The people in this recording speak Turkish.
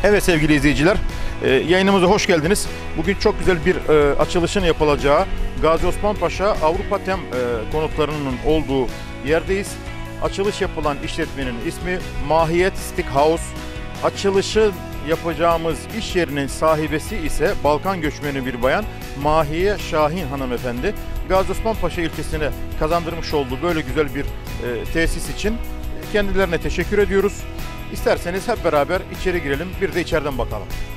Evet sevgili izleyiciler, yayınımıza hoş geldiniz. Bugün çok güzel bir açılışın yapılacağı Gazi Osman Paşa Avrupa Tem konutlarının olduğu yerdeyiz. Açılış yapılan işletmenin ismi Mahiyet Steakhouse. Açılışı yapacağımız iş yerinin sahibesi ise Balkan göçmeni bir bayan Mahiye Şahin hanımefendi. Gazi Osman Paşa ilçesine kazandırmış olduğu böyle güzel bir tesis için kendilerine teşekkür ediyoruz. İsterseniz hep beraber içeri girelim, bir de içeriden bakalım.